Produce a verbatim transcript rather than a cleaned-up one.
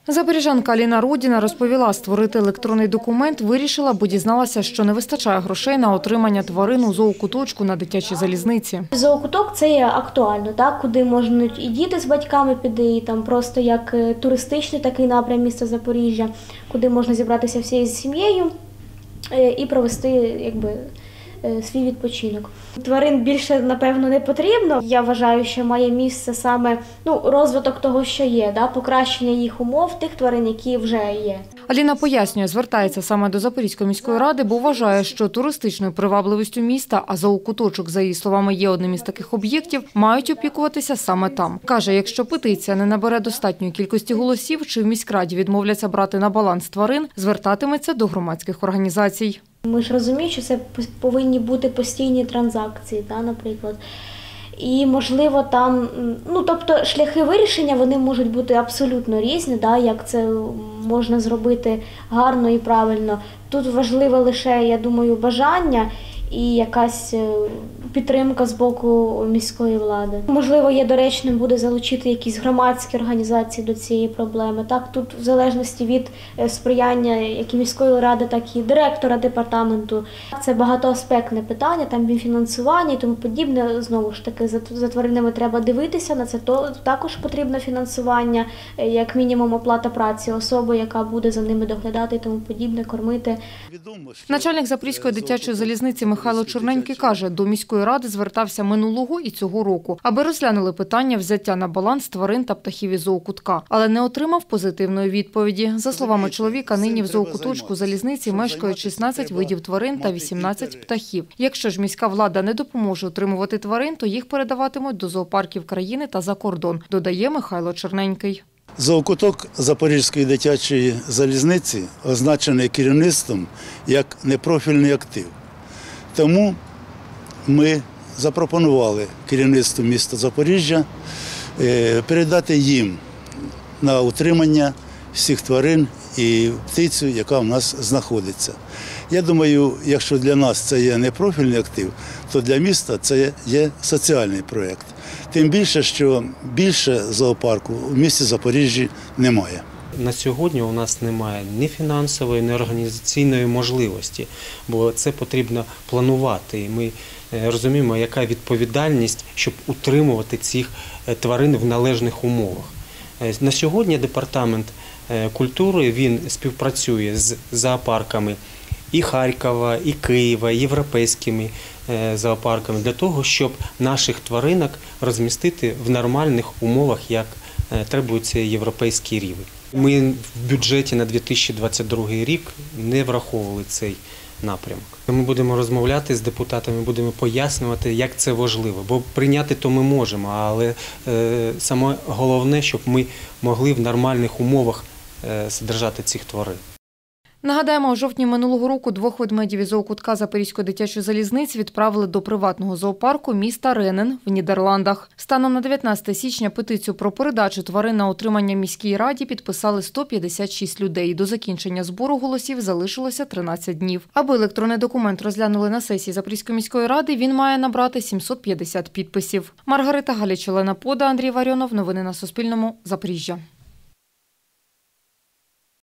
Запоріжанка Аліна Рудіна розповіла, створити електронний документ вирішила, бо дізналася, що не вистачає грошей на отримання тварин у зоокуточку на дитячій залізниці. Зоокуток – це є актуально, так, куди можуть і діти з батьками піти, і там просто як туристичний такий напрям міста Запоріжжя, куди можна зібратися всією сім'єю і провести якби свій відпочинок. Тварин більше, напевно, не потрібно. Я вважаю, що має місце саме ну, розвиток того, що є, да, покращення їх умов, тих тварин, які вже є. Аліна пояснює, звертається саме до Запорізької міської ради, бо вважає, що туристичною привабливістю міста, а зоокуточок, за її словами, є одним із таких об'єктів, мають опікуватися саме там. Каже, якщо петиція не набере достатньої кількості голосів, чи в міськраді відмовляться брати на баланс тварин, звертатиметься до громадських організацій. Ми ж розуміємо, що це повинні бути постійні транзакції, да, наприклад. І, можливо, там, ну, тобто, шляхи вирішення, вони можуть бути абсолютно різні, да, як це можна зробити гарно і правильно. Тут важливе лише, я думаю, бажання і якась підтримка з боку міської влади. Можливо, є доречним буде залучити якісь громадські організації до цієї проблеми. Так, тут в залежності від сприяння як і міської ради, так і директора департаменту. Це багатоаспектне питання, там і фінансування і тому подібне. Знову ж таки, за тваринами треба дивитися, на це також потрібно фінансування, як мінімум оплата праці особи, яка буде за ними доглядати і тому подібне, кормити. Начальник Запорізької дитячої залізниці Михайло Черненький каже, до міської ради звертався минулого і цього року, аби розглянули питання взяття на баланс тварин та птахів із зоокутка, але не отримав позитивної відповіді. За словами чоловіка, нині в зоокуточку залізниці мешкають шістнадцять видів тварин та вісімнадцять птахів. Якщо ж міська влада не допоможе утримувати тварин, то їх передаватимуть до зоопарків країни та за кордон, додає Михайло Черненький. Зоокуток Запорізької дитячої залізниці означений керівництвом як непрофільний актив. Тому ми запропонували керівництву міста Запоріжжя передати їм на утримання всіх тварин і птицю, яка в нас знаходиться. Я думаю, якщо для нас це є непрофільний актив, то для міста це є соціальний проєкт. Тим більше, що більше зоопарку у місті Запоріжжі немає. На сьогодні у нас немає ні фінансової, ні організаційної можливості, бо це потрібно планувати. І ми розуміємо, яка відповідальність, щоб утримувати цих тварин в належних умовах. На сьогодні департамент культури він співпрацює з зоопарками і Харкова, і Києва, і європейськими зоопарками для того, щоб наших тваринок розмістити в нормальних умовах, як требується європейський рівень. Ми в бюджеті на дві тисячі двадцять другий рік не враховували цей напрямок. Ми будемо розмовляти з депутатами, будемо пояснювати, як це важливо. Бо прийняти то ми можемо, але саме головне, щоб ми могли в нормальних умовах содержати цих тварин. Нагадаємо, у жовтні минулого року двох ведмедів із зоокутка Запорізької дитячої залізниці відправили до приватного зоопарку міста Ренен в Нідерландах. Станом на дев'ятнадцяте січня петицію про передачу тварин на утримання міській раді підписали сто п'ятдесят шість людей. До закінчення збору голосів залишилося тринадцять днів. Аби електронний документ розглянули на сесії Запорізької міської ради, він має набрати сімсот п'ятдесят підписів. Маргарита Галіч, Олена Пода, Андрій Варіонов. Новини на Суспільному. Запоріжжя.